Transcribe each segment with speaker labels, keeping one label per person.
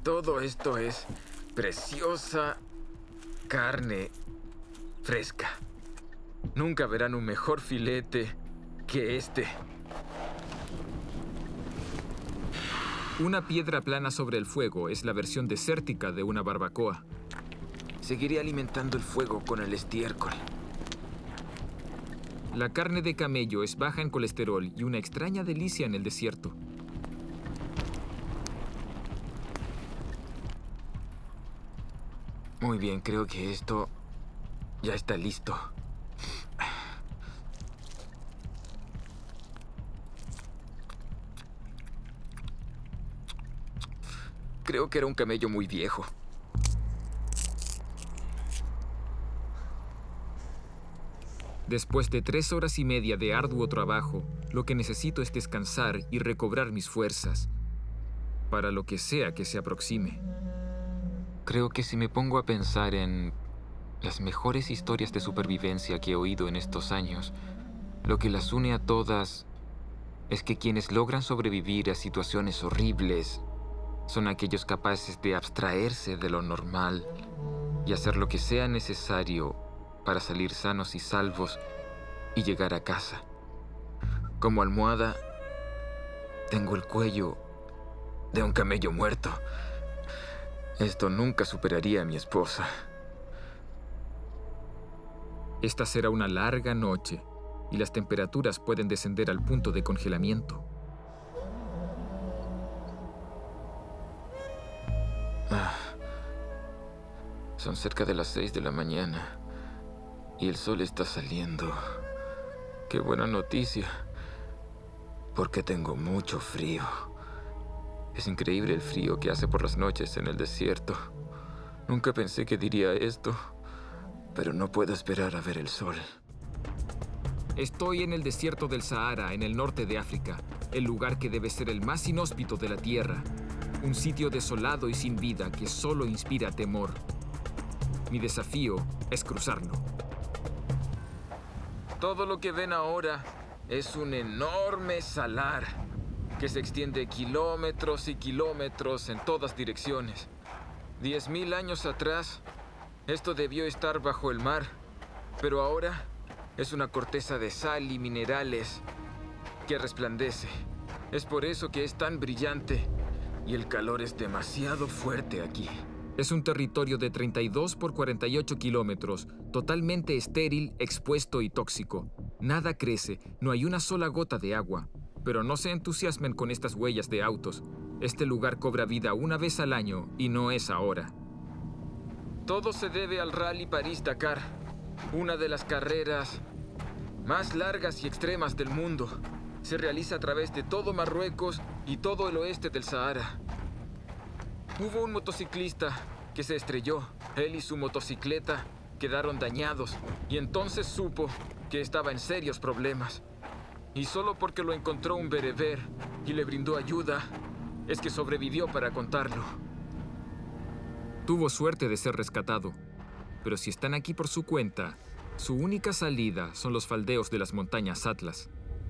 Speaker 1: Todo esto es preciosa carne fresca. Nunca verán un mejor filete que este.
Speaker 2: Una piedra plana sobre el fuego es la versión desértica de una barbacoa.
Speaker 1: Seguiré alimentando el fuego con el estiércol.
Speaker 2: La carne de camello es baja en colesterol y una extraña delicia en el desierto.
Speaker 1: Muy bien, creo que esto ya está listo. Creo que era un camello muy viejo.
Speaker 2: Después de 3 horas y media de arduo trabajo, lo que necesito es descansar y recobrar mis fuerzas para lo que sea que se aproxime.
Speaker 1: Creo que si me pongo a pensar en las mejores historias de supervivencia que he oído en estos años, lo que las une a todas es que quienes logran sobrevivir a situaciones horribles son aquellos capaces de abstraerse de lo normal y hacer lo que sea necesario para salir sanos y salvos y llegar a casa. Como almohada, tengo el cuello de un camello muerto. Esto nunca superaría a mi esposa.
Speaker 2: Esta será una larga noche y las temperaturas pueden descender al punto de congelamiento.
Speaker 1: Son cerca de las 6 de la mañana y el sol está saliendo. ¡Qué buena noticia! Porque tengo mucho frío. Es increíble el frío que hace por las noches en el desierto. Nunca pensé que diría esto, pero no puedo esperar a ver el sol.
Speaker 2: Estoy en el desierto del Sahara, en el norte de África, el lugar que debe ser el más inhóspito de la Tierra. Un sitio desolado y sin vida que solo inspira temor. Mi desafío es cruzarlo.
Speaker 1: Todo lo que ven ahora es un enorme salar que se extiende kilómetros y kilómetros en todas direcciones. 10.000 años atrás, esto debió estar bajo el mar, pero ahora es una corteza de sal y minerales que resplandece. Es por eso que es tan brillante y el calor es demasiado fuerte aquí.
Speaker 2: Es un territorio de 32 por 48 kilómetros, totalmente estéril, expuesto y tóxico. Nada crece, no hay una sola gota de agua. Pero no se entusiasmen con estas huellas de autos. Este lugar cobra vida una vez al año y no es ahora.
Speaker 1: Todo se debe al Rally París-Dakar, una de las carreras más largas y extremas del mundo. Se realiza a través de todo Marruecos y todo el oeste del Sahara. Hubo un motociclista que se estrelló. Él y su motocicleta quedaron dañados y entonces supo que estaba en serios problemas. Y solo porque lo encontró un bereber y le brindó ayuda, es que sobrevivió para contarlo.
Speaker 2: Tuvo suerte de ser rescatado, pero si están aquí por su cuenta, su única salida son los faldeos de las montañas Atlas.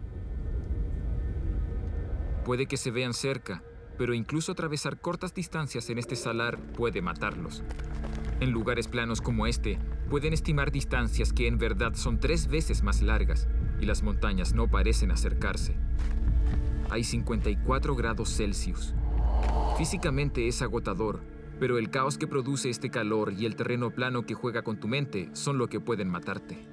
Speaker 2: Puede que se vean cerca, pero incluso atravesar cortas distancias en este salar puede matarlos. En lugares planos como este, pueden estimar distancias que en verdad son 3 veces más largas, y las montañas no parecen acercarse. Hay 54 grados Celsius. Físicamente es agotador, pero el caos que produce este calor y el terreno plano que juega con tu mente son lo que pueden matarte.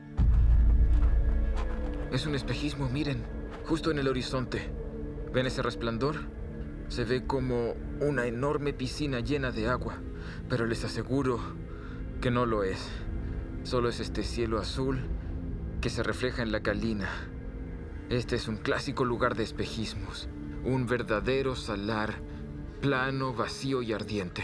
Speaker 1: Es un espejismo, miren, justo en el horizonte. ¿Ven ese resplandor? Se ve como una enorme piscina llena de agua, pero les aseguro que no lo es. Solo es este cielo azul que se refleja en la calina. Este es un clásico lugar de espejismos, un verdadero salar, plano, vacío y ardiente.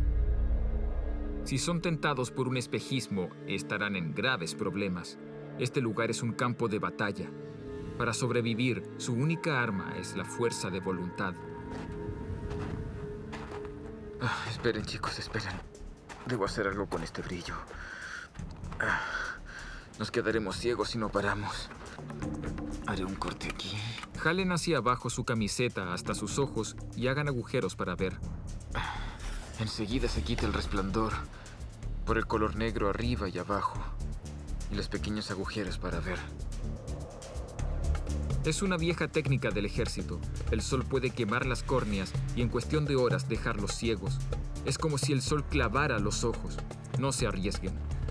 Speaker 2: Si son tentados por un espejismo, estarán en graves problemas. Este lugar es un campo de batalla. Para sobrevivir, su única arma es la fuerza de voluntad.
Speaker 1: Esperen, chicos, esperen. Debo hacer algo con este brillo. Nos quedaremos ciegos si no paramos. Haré un corte aquí.
Speaker 2: Jalen hacia abajo su camiseta hasta sus ojos y hagan agujeros para ver.
Speaker 1: Enseguida se quita el resplandor por el color negro arriba y abajo y los pequeños agujeros para ver.
Speaker 2: Es una vieja técnica del ejército. El sol puede quemar las córneas y en cuestión de horas dejarlos ciegos. Es como si el sol clavara los ojos. No se arriesguen.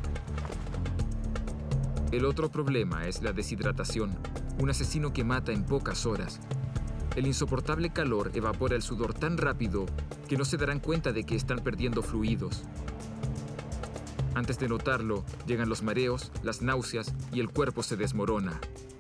Speaker 2: El otro problema es la deshidratación, un asesino que mata en pocas horas. El insoportable calor evapora el sudor tan rápido que no se darán cuenta de que están perdiendo fluidos. Antes de notarlo, llegan los mareos, las náuseas y el cuerpo se desmorona.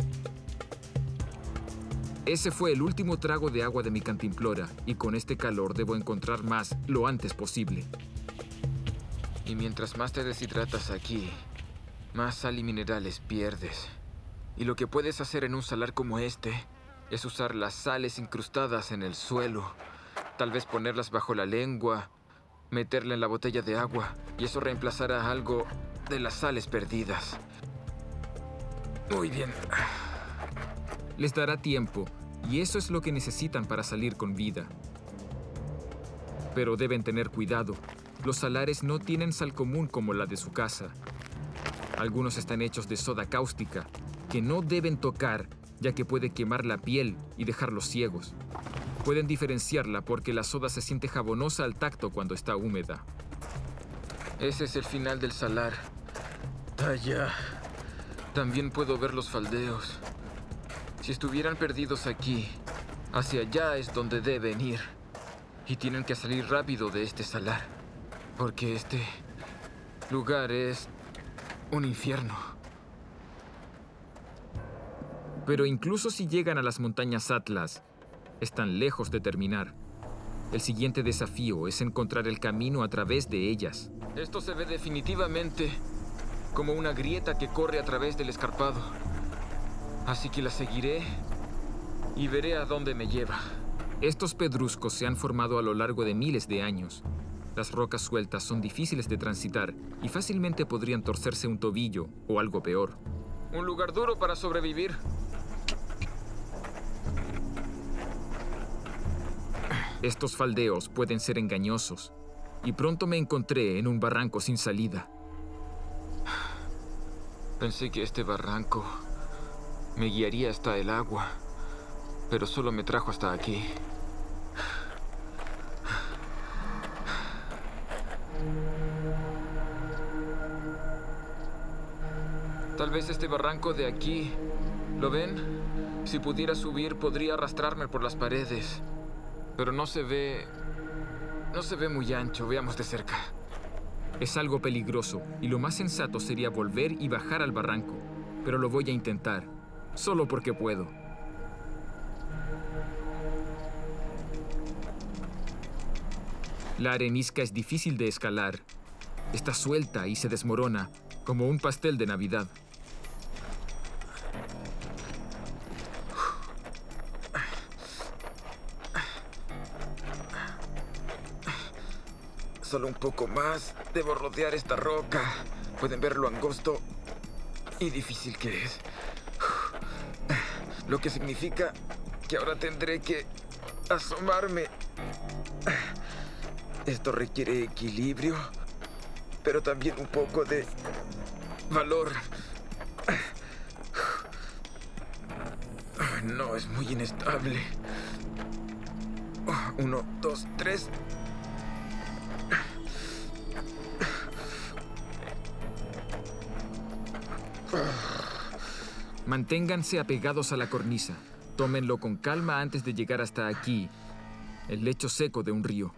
Speaker 2: Ese fue el último trago de agua de mi cantimplora, y con este calor debo encontrar más lo antes posible.
Speaker 1: Y mientras más te deshidratas aquí, más sal y minerales pierdes. Y lo que puedes hacer en un salar como este es usar las sales incrustadas en el suelo. Tal vez ponerlas bajo la lengua, meterla en la botella de agua, y eso reemplazará algo de las sales perdidas. Muy bien.
Speaker 2: Les dará tiempo, y eso es lo que necesitan para salir con vida. Pero deben tener cuidado. Los salares no tienen sal común como la de su casa. Algunos están hechos de soda cáustica, que no deben tocar, ya que puede quemar la piel y dejarlos ciegos. Pueden diferenciarla porque la soda se siente jabonosa al tacto cuando está húmeda.
Speaker 1: Ese es el final del salar. Allá. También puedo ver los faldeos. Si estuvieran perdidos aquí, hacia allá es donde deben ir. Y tienen que salir rápido de este salar, porque este lugar es un infierno.
Speaker 2: Pero incluso si llegan a las montañas Atlas, están lejos de terminar. El siguiente desafío es encontrar el camino a través de ellas.
Speaker 1: Esto se ve definitivamente como una grieta que corre a través del escarpado. Así que la seguiré y veré a dónde me lleva.
Speaker 2: Estos pedruscos se han formado a lo largo de miles de años. Las rocas sueltas son difíciles de transitar y fácilmente podrían torcerse un tobillo o algo peor.
Speaker 1: Un lugar duro para sobrevivir.
Speaker 2: Estos faldeos pueden ser engañosos, y pronto me encontré en un barranco sin salida.
Speaker 1: Pensé que este barranco me guiaría hasta el agua, pero solo me trajo hasta aquí. Tal vez este barranco de aquí, ¿lo ven? Si pudiera subir, podría arrastrarme por las paredes. Pero no se ve muy ancho. Veamos de cerca.
Speaker 2: Es algo peligroso, y lo más sensato sería volver y bajar al barranco. Pero lo voy a intentar, solo porque puedo. La arenisca es difícil de escalar. Está suelta y se desmorona, como un pastel de Navidad.
Speaker 1: Solo un poco más. Debo rodear esta roca. Pueden ver lo angosto y difícil que es. Lo que significa que ahora tendré que asomarme. Esto requiere equilibrio, pero también un poco de valor. No, es muy inestable. 1, 2, 3.
Speaker 2: Manténganse apegados a la cornisa. Tómenlo con calma antes de llegar hasta aquí, el lecho seco de un río.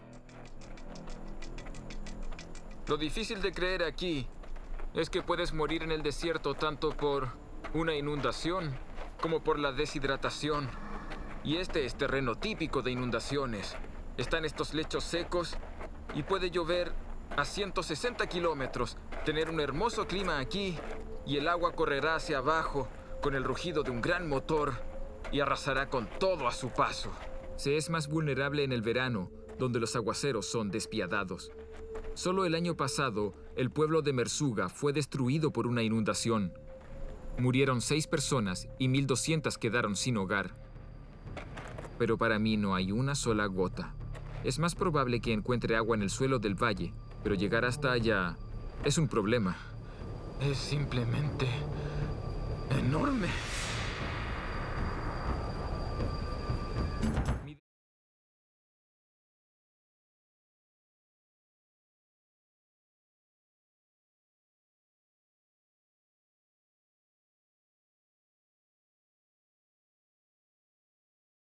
Speaker 1: Lo difícil de creer aquí es que puedes morir en el desierto tanto por una inundación como por la deshidratación. Y este es terreno típico de inundaciones. Están estos lechos secos y puede llover a 160 kilómetros, tener un hermoso clima aquí y el agua correrá hacia abajo con el rugido de un gran motor y arrasará con todo a su paso.
Speaker 2: Se es más vulnerable en el verano, donde los aguaceros son despiadados. Solo el año pasado, el pueblo de Merzuga fue destruido por una inundación. Murieron 6 personas y 1,200 quedaron sin hogar. Pero para mí no hay una sola gota. Es más probable que encuentre agua en el suelo del valle, pero llegar hasta allá es un problema.
Speaker 1: Es simplemente enorme.